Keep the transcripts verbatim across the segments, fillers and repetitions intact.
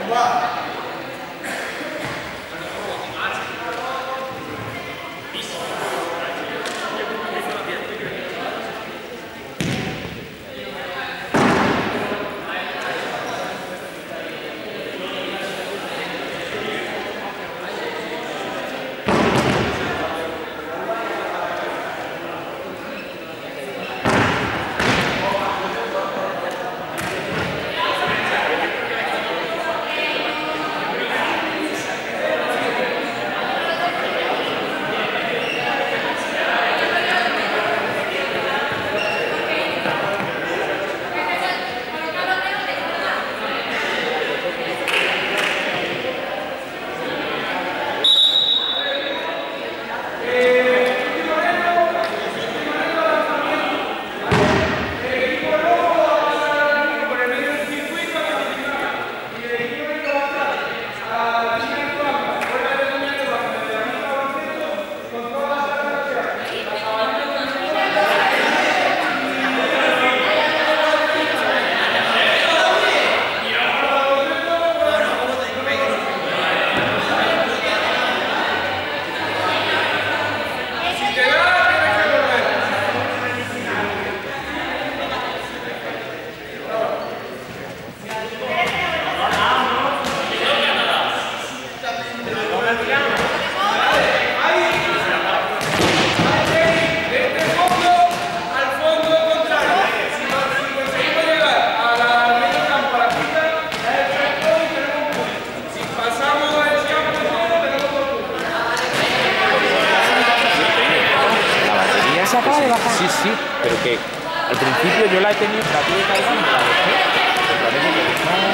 Sí, sí, pero que al principio yo la he tenido, la tuve que hacer y me la dejé. Pero parece que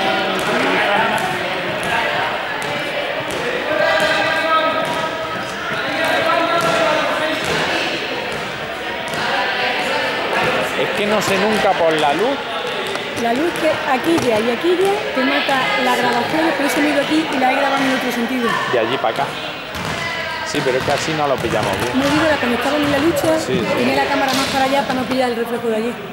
no. Es que no sé nunca por la luz. La luz que aquí ya y aquí ya te mata la grabación, por eso me he ido aquí y la he grabado en otro sentido. De allí para acá. Sí, pero es que así no lo pillamos bien. No digo, cuando estaban en la lucha, sí, sí. tenía la cámara más para allá para no pillar el reflejo de allí.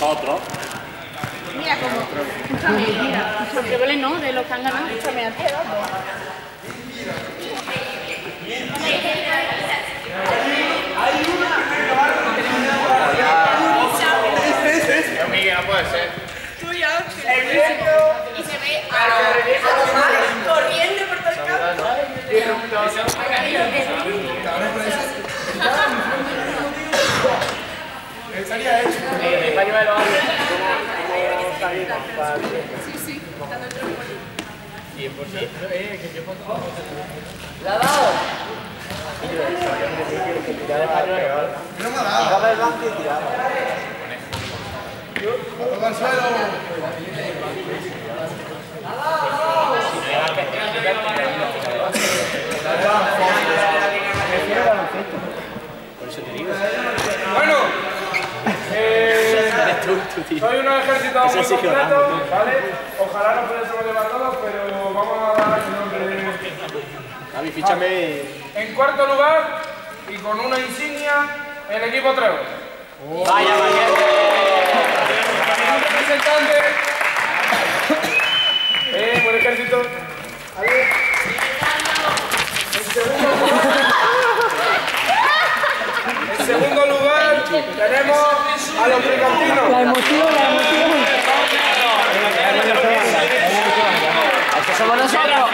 nosotros. Mira como, escúchame, mira, escúchame, goles no, de los que han ganado, escúchame, al quedado. Miguel, no puede ser. Tú ya, el viento. Y se ve a los malos corriendo por todo el campo. Estaría hecho. Sí, sí, dando el trampolín. cien por ciento. Eh, que yo pongo. ¿La ha dado? No me ha dado. Acaba el banco y tiraba. Todo al suelo. Por eso te digo. Bueno, eh, soy un ejército muy completo, ¿vale? Ojalá no pudiésemos llevar todos, pero vamos a dar el nombre. Javi, fíchame. En cuarto lugar, y con una insignia, el equipo Trevor. Vaya, valiente. Un representante. Eh, buen ejército. Vale. En segundo lugar, en segundo lugar tenemos a los tricantinos. La emoción, la emoción. Eso somos nosotros.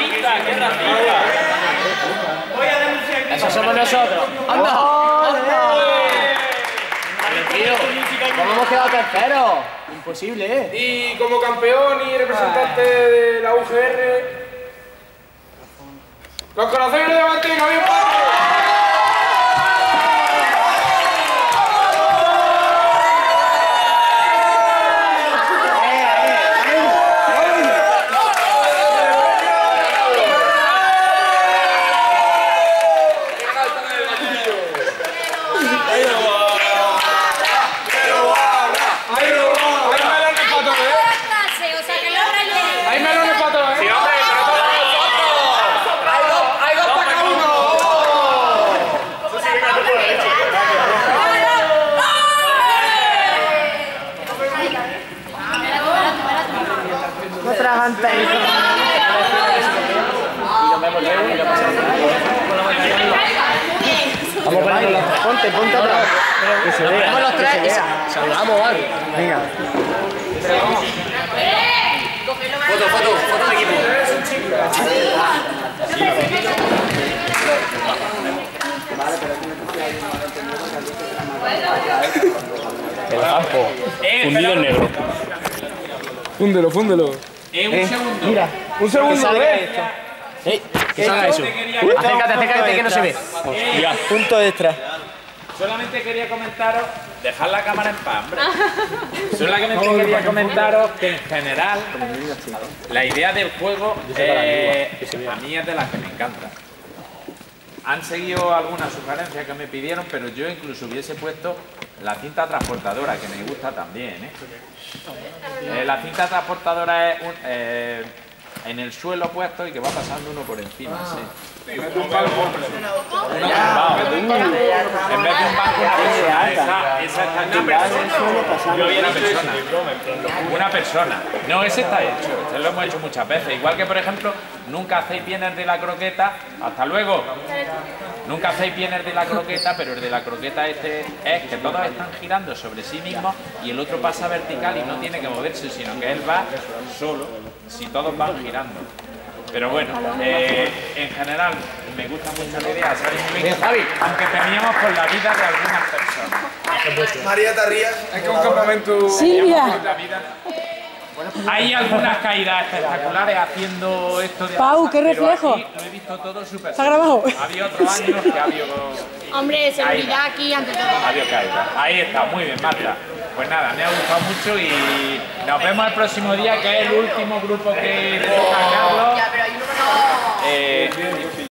Eso somos nosotros. ¡Anda! Tío, ¿cómo hemos quedado terceros? Imposible, ¿eh? Y como campeón y representante de la U G R, los corazones de Levantín, Javier Pablo. Vamos a ponernos los... Ponte, ponte atrás. Que se vea. Vamos los tres y saludamos, ¿vale? Venga. Foto, foto, foto de equipo. El campo. Fundido en negro. Fúndelo, fúndelo. Eh, un segundo. Mira. Un segundo, ¿eh? ¡Ey! Que salga eso. Acércate, acércate, que no se ve. Mira, Punto extra. solamente quería comentaros, dejad la cámara en paz, hombre. Solamente quería comentaros que en general la idea del juego eh, a mí es de las que me encanta. Han seguido algunas sugerencias que me pidieron, pero yo incluso hubiese puesto la cinta transportadora, que me gusta también, ¿eh? Eh, la cinta transportadora es un, eh, en el suelo puesto y que va pasando uno por encima, sí. Uno tumbado. En vez de un banco, una persona. Esa, esa está en una persona. Yo una persona. Una persona. No, ese está hecho. Este lo hemos hecho muchas veces. Igual que, por ejemplo, nunca hacéis bien el de la croqueta. Hasta luego. Nunca hacéis bien el de la croqueta, pero el de la croqueta este es que todos están girando sobre sí mismos y el otro pasa vertical y no tiene que moverse, sino que él va solo, si todos van girando. Pero bueno, eh, en general me gusta mucho la idea, ¿sabéis muy bien? Aunque temíamos por la vida de algunas personas. María Tarría. Es que es un campamento. Silvia. La vida. Hay algunas caídas espectaculares haciendo esto de... Pau, qué pero reflejo. aquí lo he visto todo súper... ¿Está grabado? Había otros años que había... Hombre, seguridad aquí ante todo. Adiós, caída. Ahí está, muy bien, Marta. Pues nada, me ha gustado mucho y nos vemos el próximo día, que es el último grupo que toca Carlos. Ya, pero hay uno que no... Eh,